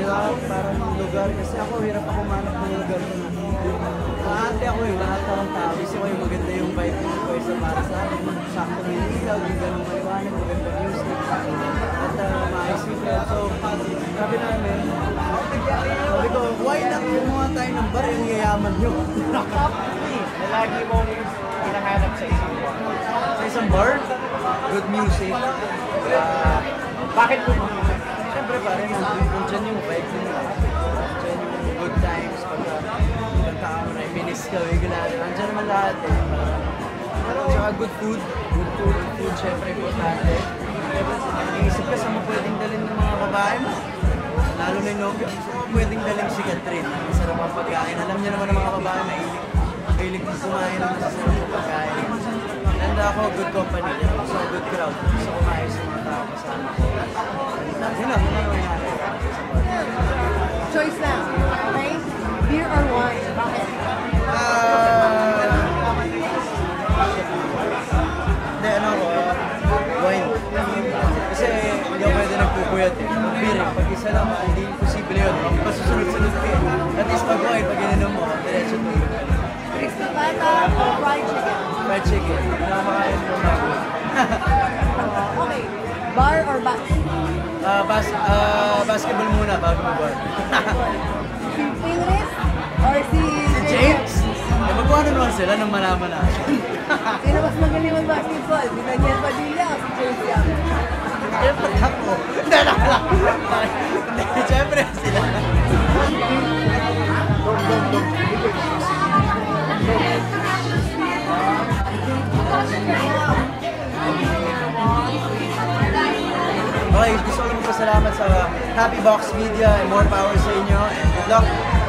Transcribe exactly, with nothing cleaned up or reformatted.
ba? Parang lugar. Kasi ako, hirap ako manap ng lugar ko na. Maate ako yung lahat ng tao. Gusto ko yung maganda yung vibe ng pwesa para sa akin. Sakto may ilaw, yung ganong maliwanag, maganda music. At uh, maayos yung club. So, sabi namin, sabi ko, why not kumuha tayo ng bar yung yayaman nyo? Na lagi mong hinahanap sa isang bar. Sa isang bar? Good music. Uh, Bakit good music? Siyempre pa rin, nandiyan yung vibe nila. Nandiyan yung good times. Pagka ibang tao na iminis ka, bigla. Nandiyan naman lahat eh. Pero saka good food. Good food. Good food, siyempre importante. Iisip ka sa mga pwedeng dalhin ng mga babae mo. Lalo na yung nobyo. Pwedeng dalhin si Kathryn. Masarap ang pagkain. Alam niyo naman ng mga babae na hilig. Hilig ko kumain ng masasarap ang pagkain. And ako, good company. Gusto ko good crowd. Gusto ko maayos sa mga tao kasama ko. Yun lang, yun lang yung nangyari. Choice na. Okay? Beer or wine? Bakit? Ah... Hindi, ano ako, wine. Kasi hindi ako pwede nagpupuyat eh. Beer eh, pag isa lang, hindi imposible yun. Pasusunod-sunod ka eh. At least pag wine, pag ininom mo, diretso tulog ka. Crispy pata or fried chicken? Fried chicken. Nakamakain mo na ako. Okay. Bar or bus? Uh, bas uh, basketball muna bago mag-bar. Si Ingrid or si, Si James? Eh, magkuha na naman sila nang malaman na. Sino mas magaling mag-basketball? Si Daniel Padilla o si James Young? Siyempre ako. Hindi, lang lang. Hindi, siyempre sila. Okay, gusto ko lang magpasalamat sa HappyBoxMedia and more power sa inyo and good luck